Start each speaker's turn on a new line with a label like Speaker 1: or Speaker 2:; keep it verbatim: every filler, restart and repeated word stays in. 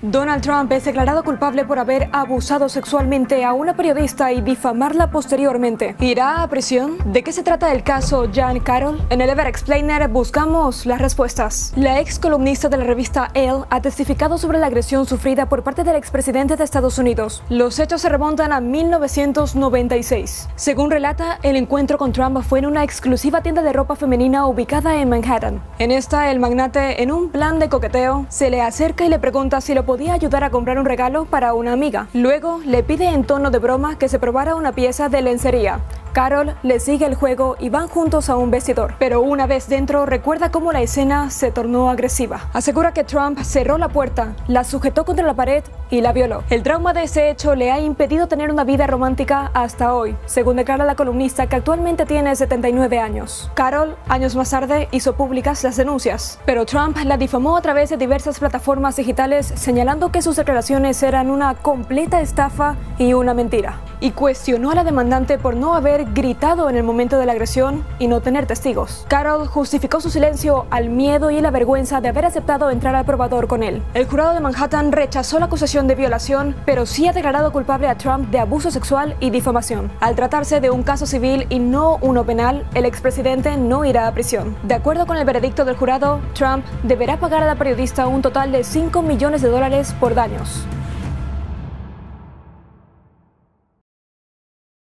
Speaker 1: Donald Trump es declarado culpable por haber abusado sexualmente a una periodista y difamarla posteriormente. ¿Irá a prisión? ¿De qué se trata el caso Jean Carroll? En el Ever Explainer buscamos las respuestas. La ex columnista de la revista Elle ha testificado sobre la agresión sufrida por parte del expresidente de Estados Unidos. Los hechos se remontan a mil novecientos noventa y seis. Según relata, el encuentro con Trump fue en una exclusiva tienda de ropa femenina ubicada en Manhattan. En esta, el magnate, en un plan de coqueteo, se le acerca y le pregunta si lo podía ayudar a comprar un regalo para una amiga. Luego le pide en tono de broma que se probara una pieza de lencería. Carroll le sigue el juego y van juntos a un vestidor, pero una vez dentro recuerda cómo la escena se tornó agresiva. Asegura que Trump cerró la puerta, la sujetó contra la pared y la violó. El trauma de ese hecho le ha impedido tener una vida romántica hasta hoy, según declara la columnista, que actualmente tiene setenta y nueve años. Carroll, años más tarde, hizo públicas las denuncias, pero Trump la difamó a través de diversas plataformas digitales, señalando que sus declaraciones eran una completa estafa y una mentira, y cuestionó a la demandante por no haber gritado en el momento de la agresión y no tener testigos. Carroll justificó su silencio al miedo y la vergüenza de haber aceptado entrar al probador con él. El jurado de Manhattan rechazó la acusación de violación, pero sí ha declarado culpable a Trump de abuso sexual y difamación. Al tratarse de un caso civil y no uno penal, el expresidente no irá a prisión. De acuerdo con el veredicto del jurado, Trump deberá pagar a la periodista un total de cinco millones de dólares por daños.